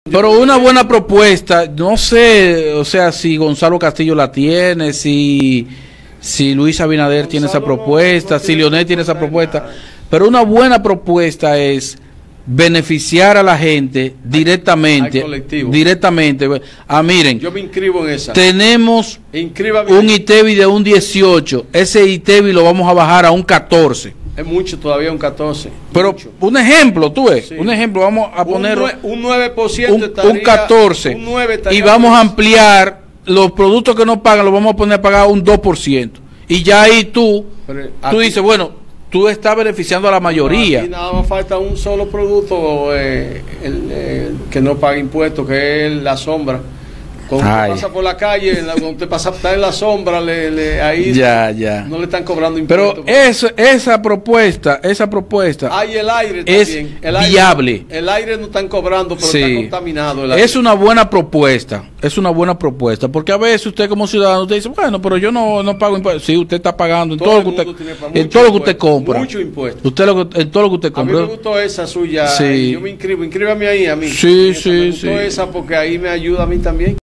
Pero una buena propuesta, no sé, o sea, si Gonzalo Castillo la tiene, si Luis Abinader tiene esa propuesta, si Leonel tiene esa propuesta, pero una buena propuesta es beneficiar a la gente directamente, miren, yo me inscribo en esa. Tenemos un ITEVI de un 18, ese ITEVI lo vamos a bajar a un 14. Es mucho todavía, un 14. Pero mucho. Un ejemplo, tú ves, sí. Un ejemplo, vamos a poner un 9% estaría, un 14 un 9 y vamos a ampliar los productos que no pagan, los vamos a poner a pagar un 2%. Y ya ahí tú dices, bueno, tú estás beneficiando a la mayoría. Aquí nada más falta un solo producto que no paga impuestos, que es la sombra. Cuando usted pasa por la calle, cuando usted pasa está en la sombra, ahí ya. no le están cobrando impuestos. Pero esa propuesta hay el aire es también. viable. El aire no están cobrando, pero está contaminado el aire. Es una buena propuesta, porque a veces usted como ciudadano usted dice, bueno, pero yo no pago impuestos. Sí, usted está pagando en todo lo que usted compra. Mucho impuesto. En todo lo que usted compra. A mí me gustó esa suya. Sí. Yo me inscribo, inscríbame ahí a mí. Sí. Me gustó esa porque ahí me ayuda a mí también.